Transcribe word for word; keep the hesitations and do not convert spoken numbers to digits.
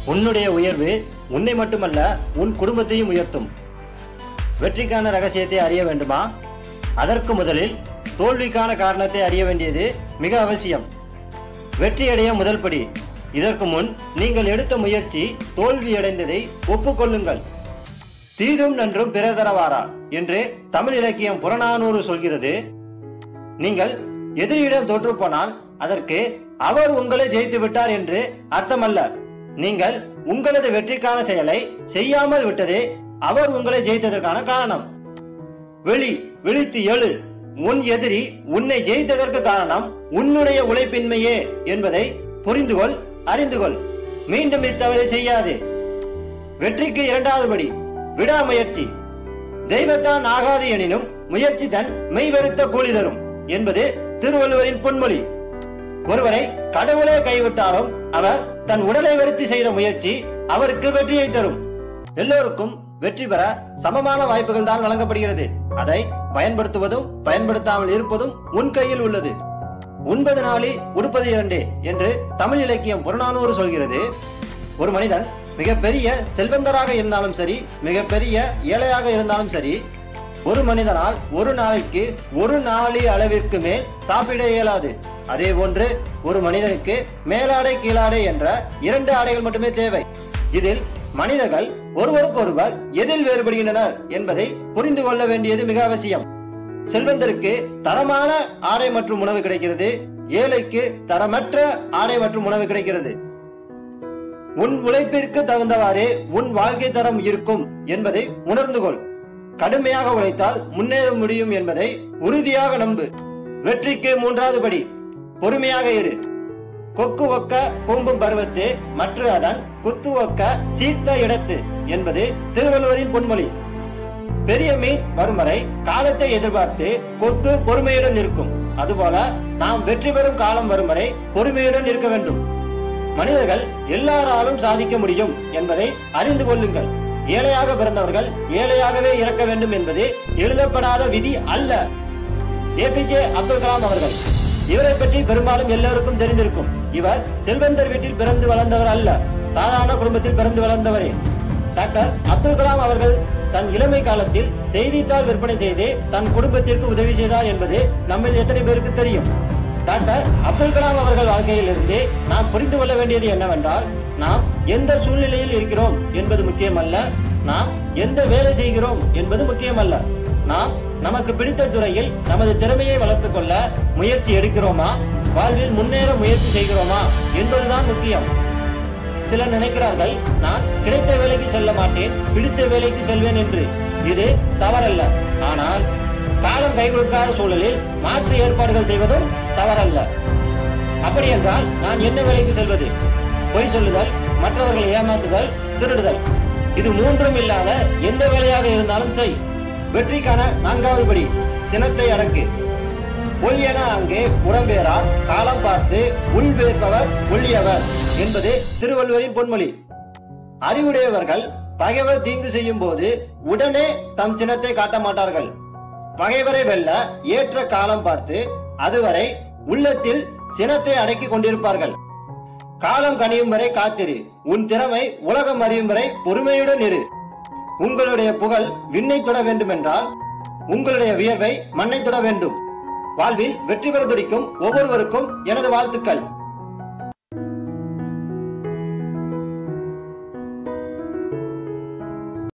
உன்னுடைய உயர்வு உன்னை மட்டுமல்ல உன் குடும்பத்தையும் உயர்த்தும். வெற்றிக்கான ரகசியத்தை அறிய வேண்டுமா? அதற்கு முதலில் தோல்விக்கான காரணத்தை அறிய வேண்டியது மிக அவசியம். வெற்றியடைய முதல் படி. இதற்கு முன் நீங்கள் எடுத்த முயற்சி தோல்வியடைந்ததை ஒப்புக்கொள்ளுங்கள். தீதும் நன்றும் பிறர் தரவாரா என்று தமிழ் இலக்கியம் புறநானூறு சொல்கிறது. நீங்கள் எதிரியிடம் தோற்று போனால் அதற்கு அவர் உங்களை ஜெயித்து விட்டார் என்று அர்த்தமல்ல. நீங்கள் உங்களது வெற்றிக்கான செயலை செய்யாமல் விட்டதே அவர் உங்களை ஜெயித்ததற்கான காரணம். வெளி விழித்து எழு. உன் எதிரி உன்னை ஜெயித்ததற்கு காரணம் உன்னுடைய உழைப்பின்மையே என்பதை புரிந்துகொள், அறிந்துகொள். மீண்டும் இத்தவறை செய்யாதே. வெற்றிக்கு இரண்டாவது படி விடாமுயற்சி. தெய்வத்தான் ஆகாது எனினும் முயற்சி தன் மெய்வருத்த கூலி தரும் என்பது திருவள்ளுவரின் பொன்மொழி. ஒருவரை கடவுளே கைவிட்டாலும் அவர் தன் உடலை வருத்தி செய்த முயற்சி அவருக்கு வெற்றியை தரும். எல்லோருக்கும் வெற்றி பெற சமமான வாய்ப்புகள் தான் வழங்கப்படுகிறது. அதை பயன்படுத்துவதும் பயன்படுத்தாமல் இருப்பதும் உன் கையில் உள்ளது. உண்பது நாளி உடுப்பது இரண்டே என்று தமிழ் இலக்கியம் புறநானூறு சொல்கிறது. ஒரு மனிதன் மிகப்பெரிய செல்வந்தராக இருந்தாலும் சரி, மிகப்பெரிய ஏழையாக இருந்தாலும் சரி, ஒரு மனிதனால் ஒரு நாளைக்கு ஒரு நாளி அளவிற்கு மேல் சாப்பிட இயலாது. அதே போன்று ஒரு மனிதனுக்கு மேலாடை கீழாடை என்ற இரண்டு ஆடைகள் மட்டுமே தேவை. இதில் மனிதர்கள் ஒருவருக்கொருவர் எதில் வேறுபடுகின்றனர் என்பதை புரிந்து கொள்ள வேண்டியது மிக அவசியம். செல்வந்தருக்கு தரமான ஆடை மற்றும் உணவு கிடைக்கிறது, ஏழைக்கு தரமற்ற ஆடை மற்றும் உணவு கிடைக்கிறது. உன் உழைப்பிற்கு தகுந்தவாறே உன் வாழ்க்கை தரம் இருக்கும் என்பதை உணர்ந்து கொள். கடுமையாக உழைத்தால் முன்னேற முடியும் என்பதை உறுதியாக நம்பு. வெற்றிக்கு மூன்றாவது படி பொறுமையாக இரு. கொக்கு ஒக்க கூம்பும் பருவத்து மற்ற அதன் குத்து ஒக்க சீர்த்த இடத்து என்பது திருவள்ளுவரின் பொன்மொழி. பெரிய மீன் வரும் வரை காலத்தை எதிர்பார்த்து கொக்கு பொறுமையுடன் இருக்கும். அதுபோல நாம் வெற்றி பெறும் காலம் வரும் வரை பொறுமையுடன் இருக்க வேண்டும். மனிதர்கள் எல்லாராலும் சாதிக்க முடியும் என்பதை அறிந்து கொள்ளுங்கள். ஏழையாக பிறந்தவர்கள் ஏழையாகவே இறக்க வேண்டும் என்பது எழுதப்படாத விதி அல்ல. A P J Abdul Kalam அவர்கள், இவரை பற்றி பெரும்பாலும் எல்லோருக்கும் தெரிந்திருக்கும். இவர் செல்வந்தர் வீட்டில் பிறந்து வளர்ந்தவர் அல்ல, சாதாரண குடும்பத்தில் பிறந்து வளர்ந்தவரே. டாக்டர் அப்துல் கலாம் அவர்கள் தன் இளமை காலத்தில் செய்தித்தாள் விற்பனை செய்து தன் குடும்பத்திற்கு உதவி செய்தார் என்பது நம்மில் எத்தனை பேருக்கு தெரியும்? டாக்டர் அப்துல் கலாம் அவர்கள் வாழ்க்கையில் இருந்து நாம் புரிந்து கொள்ள வேண்டியது என்னவென்றால், நாம் எந்த சூழ்நிலையில் இருக்கிறோம் என்பது முக்கியமல்ல, நாம் எந்த வேலை செய்கிறோம் என்பது முக்கியமல்ல. நாம் நமக்கு பிடித்த துறையில் நமது திறமையை வளர்த்துக் கொள்ள முயற்சி எடுக்கிறோமா, வாழ்வில் முன்னேற முயற்சி செய்கிறோமா என்பதுதான் முக்கியம். சிலர் நினைக்கிறார்கள், நான் கிடைத்த வேலைக்கு செல்ல மாட்டேன், பிடித்த வேலைக்கு செல்வேன் என்று. இது தவறல்ல. ஆனால் காலம் கை கொடுக்காத சூழலில் மாற்று ஏற்பாடுகள் செய்வதும் தவறல்ல. அப்படி என்றால் நான் என்ன வேலைக்கு செல்வது? பொய் சொல்லுதல், மற்றவர்களை ஏமாத்துதல், திருடுதல், இது மூன்றும் இல்லாத எந்த வேலையாக இருந்தாலும் செய். வெற்றிக்கான நான்காவது படி சினத்தை அடக்கு. ஒல் என அங்கே புறம்பேறார் காலம் பார்த்து உள் வேற்பவர் ஒள்ளியவர் என்பது திருவள்ளுவரின் பொன்மொழி. அறிவுடையவர்கள் பகைவர் தீங்கு செய்யும் போது உடனே தம் சினத்தை காட்ட மாட்டார்கள். பகைவரை வெல்ல ஏற்ற காலம் பார்த்து அதுவரை உள்ளத்தில் சினத்தை அடக்கி கொண்டிருப்பார்கள். காலம் கனியும் வரை காத்திரு. உன் திறமை உலகம் அறியும் வரை பொறுமையுடன் இரு. உங்களுடைய புகழ் விண்ணை தொட வேண்டும் என்றால் உங்களுடைய வியர்வை மண்ணை தொட வேண்டும். வாழ்வில் வெற்றி பெற துடிக்கும் ஒவ்வொருவருக்கும் எனது வாழ்த்துக்கள்.